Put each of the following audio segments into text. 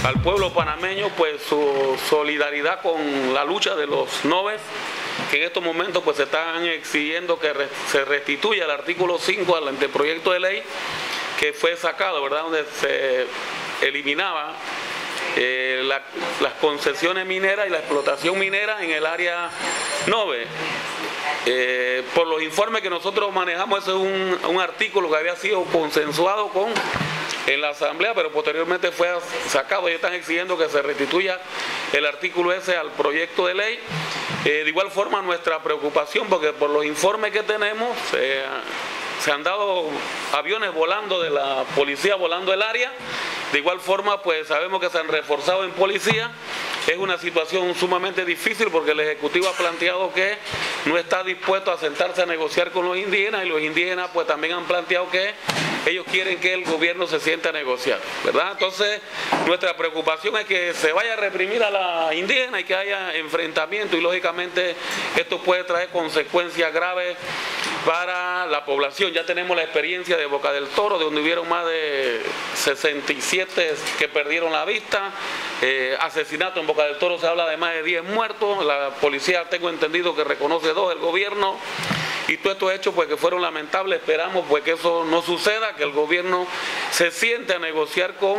al pueblo panameño pues su solidaridad con la lucha de los noves, que en estos momentos pues se están exigiendo que se restituya el artículo 5 al anteproyecto de ley que fue sacado, ¿verdad?, donde se eliminaba las concesiones mineras y la explotación minera en el área 9. Por los informes que nosotros manejamos, ese es un artículo que había sido consensuado en la Asamblea, pero posteriormente fue sacado. Ellos están exigiendo que se restituya el artículo ese al proyecto de ley. De igual forma, nuestra preocupación, porque por los informes que tenemos, se han dado aviones volando de la policía, volando el área. De igual forma, pues sabemos que se han reforzado en policía. Es una situación sumamente difícil porque el Ejecutivo ha planteado que no está dispuesto a sentarse a negociar con los indígenas, y los indígenas pues también han planteado que ellos quieren que el gobierno se siente a negociar, ¿verdad? Entonces, nuestra preocupación es que se vaya a reprimir a la indígena y que haya enfrentamiento, y lógicamente esto puede traer consecuencias graves para la población. Ya tenemos la experiencia de Boca del Toro, donde hubieron más de 67 que perdieron la vista. Asesinato en Boca del Toro, se habla de más de 10 muertos. La policía, tengo entendido que reconoce 2, el gobierno. Y todos estos hechos pues que fueron lamentables. Esperamos pues que eso no suceda, que el gobierno se siente a negociar con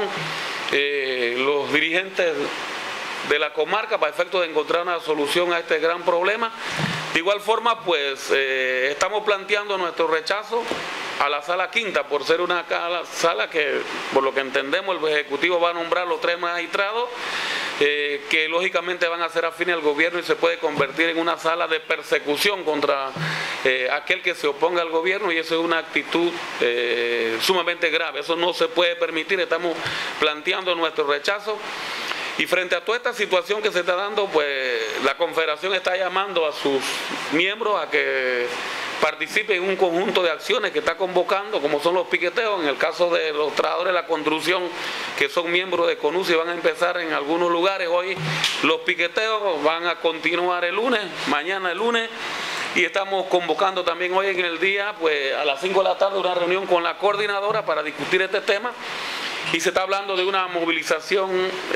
los dirigentes de la comarca para efecto de encontrar una solución a este gran problema. De igual forma, pues estamos planteando nuestro rechazo a la sala quinta por ser una sala que, por lo que entendemos, el Ejecutivo va a nombrar los 3 magistrados que lógicamente van a ser afines al gobierno, y se puede convertir en una sala de persecución contra aquel que se oponga al gobierno, y eso es una actitud sumamente grave. Eso no se puede permitir. Estamos planteando nuestro rechazo. Y frente a toda esta situación que se está dando, pues la Confederación está llamando a sus miembros a que participen en un conjunto de acciones que está convocando, como son los piqueteos. En el caso de los trabajadores de la construcción, que son miembros de CONUSI, van a empezar en algunos lugares hoy los piqueteos, van a continuar el lunes, mañana el lunes. Y estamos convocando también hoy en el día, pues a las 5 de la tarde, una reunión con la coordinadora para discutir este tema. Y se está hablando de una movilización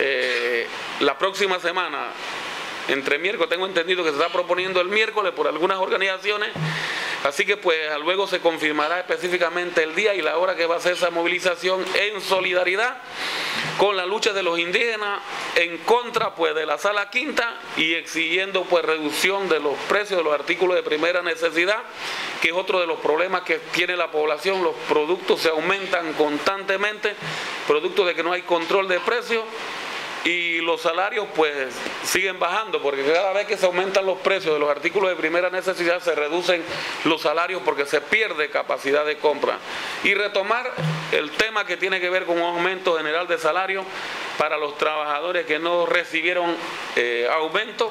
la próxima semana, entre miércoles. Tengo entendido que se está proponiendo el miércoles por algunas organizaciones. Así que pues luego se confirmará específicamente el día y la hora que va a ser esa movilización, en solidaridad con la lucha de los indígenas, en contra pues de la sala quinta, y exigiendo pues reducción de los precios de los artículos de primera necesidad, que es otro de los problemas que tiene la población. Los productos se aumentan constantemente, producto de que no hay control de precios, y los salarios pues siguen bajando, porque cada vez que se aumentan los precios de los artículos de primera necesidad, se reducen los salarios porque se pierde capacidad de compra. Y retomar el tema que tiene que ver con un aumento general de salario para los trabajadores que no recibieron aumento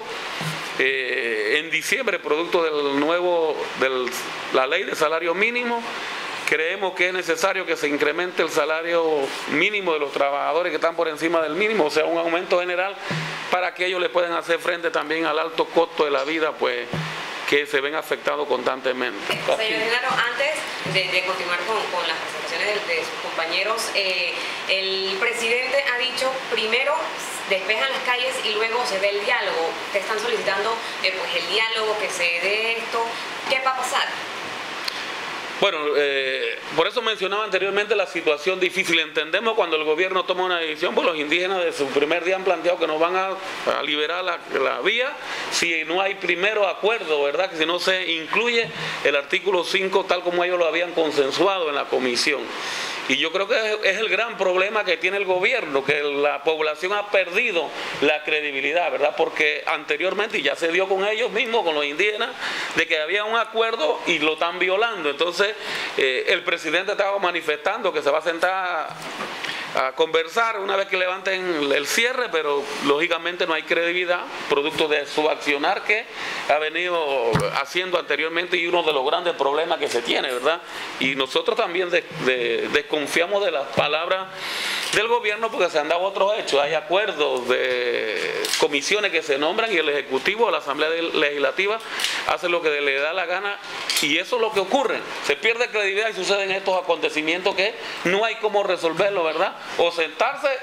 en diciembre, producto de la ley de salario mínimo. Creemos que es necesario que se incremente el salario mínimo de los trabajadores que están por encima del mínimo, o sea, un aumento general, para que ellos le puedan hacer frente también al alto costo de la vida, pues, que se ven afectados constantemente. Señor Genaro, antes de continuar con las presentaciones de sus compañeros, el presidente ha dicho, primero despejan las calles y luego se dé el diálogo. Te están solicitando pues el diálogo, que se dé esto. ¿Qué va a pasar? Bueno, por eso mencionaba anteriormente la situación difícil. Entendemos cuando el gobierno toma una decisión, pues los indígenas desde su primer día han planteado que nos van a liberar la vía si no hay primero acuerdo, ¿verdad? Que si no se incluye el artículo 5 tal como ellos lo habían consensuado en la comisión. Y yo creo que es el gran problema que tiene el gobierno, que la población ha perdido la credibilidad, ¿verdad? Porque anteriormente, y ya se dio con ellos mismos, con los indígenas, de que había un acuerdo y lo están violando. Entonces, el presidente estaba manifestando que se va a sentar a conversar una vez que levanten el cierre, pero lógicamente no hay credibilidad, producto de su accionar que ha venido haciendo anteriormente, y uno de los grandes problemas que se tiene, ¿verdad? Y nosotros también desconfiamos de las palabras del gobierno, porque se han dado otros hechos. Hay acuerdos de comisiones que se nombran y el Ejecutivo, la Asamblea Legislativa, hace lo que le da la gana, y eso es lo que ocurre. Se pierde credibilidad y suceden estos acontecimientos que no hay cómo resolverlo, ¿verdad? O sentarse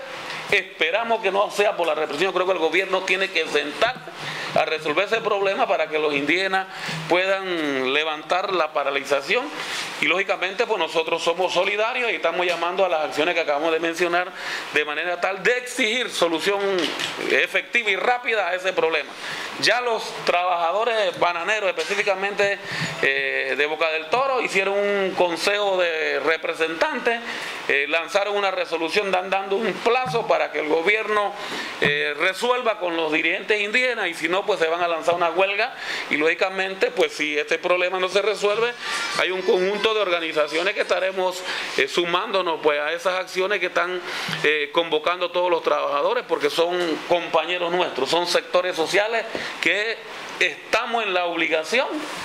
Esperamos que no sea por la represión. Creo que el gobierno tiene que sentarse a resolver ese problema para que los indígenas puedan levantar la paralización, y lógicamente pues nosotros somos solidarios y estamos llamando a las acciones que acabamos de mencionar de manera tal de exigir solución efectiva y rápida a ese problema. Ya los trabajadores bananeros, específicamente de Boca del Toro, hicieron un consejo de representantes, lanzaron una resolución dando un plazo para que el gobierno resuelva con los dirigentes indígenas, y si no pues se van a lanzar una huelga, y lógicamente pues si este problema no se resuelve, hay un conjunto de organizaciones que estaremos sumándonos pues a esas acciones que están convocando todos los trabajadores, porque son compañeros nuestros, son sectores sociales que estamos en la obligación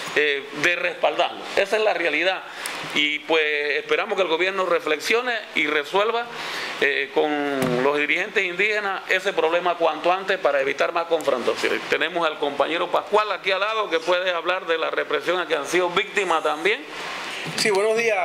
de respaldarlos. Esa es la realidad, y pues esperamos que el gobierno reflexione y resuelva con los dirigentes indígenas ese problema cuanto antes para evitar más confrontaciones. Tenemos al compañero Pascual aquí al lado que puede hablar de la represión a que han sido víctimas también. Sí, buenos días.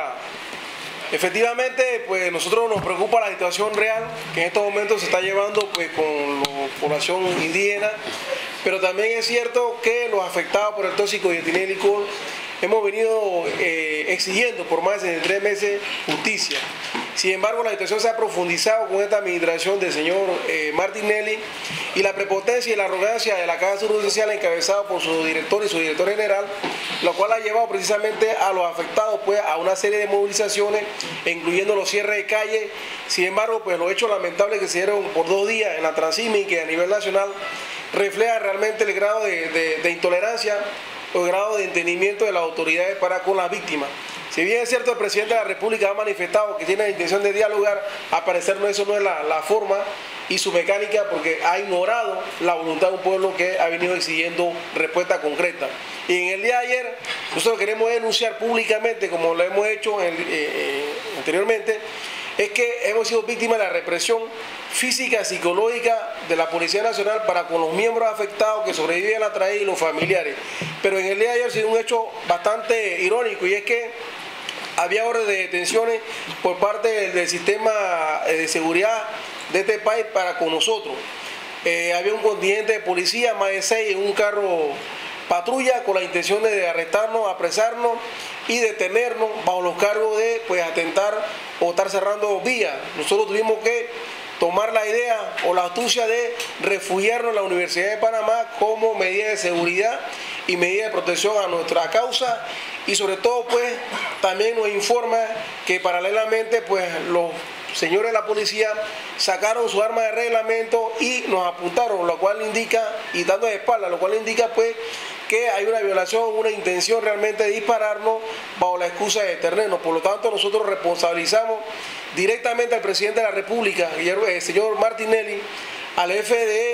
Efectivamente, pues nosotros nos preocupa la situación real que en estos momentos se está llevando pues con la población indígena, pero también es cierto que los afectados por el tóxico dietilenglicol hemos venido exigiendo por más de 3 meses justicia. Sin embargo, la situación se ha profundizado con esta administración del señor Martinelli, y la prepotencia y la arrogancia de la Caja de Seguro Social encabezada por su director y su director general, lo cual ha llevado precisamente a los afectados pues a una serie de movilizaciones, incluyendo los cierres de calle. Sin embargo, pues los hechos lamentables que se dieron por 2 días en la Transimi, que a nivel nacional refleja realmente el grado de intolerancia o el grado de entendimiento de las autoridades para con las víctimas. Si bien es cierto, el presidente de la República ha manifestado que tiene la intención de dialogar, al parecer eso no es la forma y su mecánica, porque ha ignorado la voluntad de un pueblo que ha venido exigiendo respuesta concreta. Y en el día de ayer, nosotros queremos denunciar públicamente, como lo hemos hecho anteriormente, es que hemos sido víctimas de la represión física, psicológica de la Policía Nacional para con los miembros afectados que sobreviven a la tragedia y los familiares. Pero en el día de ayer ha sido un hecho bastante irónico, y es que había órdenes de detenciones por parte del sistema de seguridad de este país para con nosotros. Había un contingente de policía, más de 6 en un carro patrulla, con la intención de arrestarnos, apresarnos y detenernos bajo los cargos de pues atentar o estar cerrando vías. Nosotros tuvimos que tomar la idea o la astucia de refugiarnos en la Universidad de Panamá como medida de seguridad y medida de protección a nuestra causa, y sobre todo pues también nos informa que paralelamente pues los señores de la policía sacaron su arma de reglamento y nos apuntaron, lo cual indica, y dando de espalda, lo cual indica pues que hay una violación, una intención realmente de dispararnos bajo la excusa de detenernos. Por lo tanto, nosotros responsabilizamos directamente al presidente de la República, el señor Martinelli, al jefe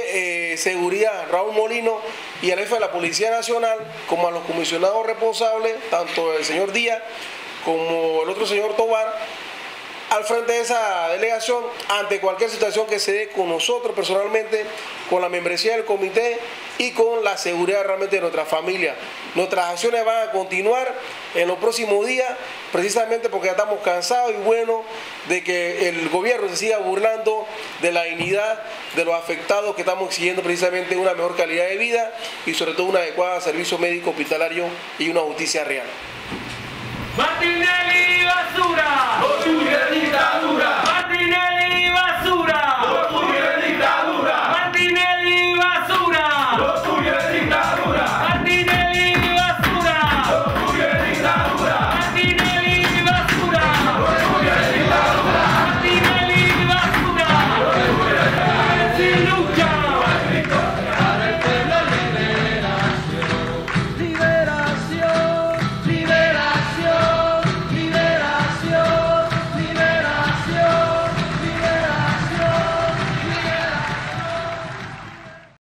de seguridad, Raúl Molino, y al jefe de la Policía Nacional, como a los comisionados responsables, tanto el señor Díaz como el otro señor Tobar, al frente de esa delegación ante cualquier situación que se dé con nosotros personalmente, con la membresía del comité y con la seguridad realmente de nuestra familia. Nuestras acciones van a continuar en los próximos días, precisamente porque ya estamos cansados y bueno de que el gobierno se siga burlando de la dignidad de los afectados, que estamos exigiendo precisamente una mejor calidad de vida y sobre todo un adecuado servicio médico hospitalario y una justicia real. Martinelli basura, no tuya dictadura.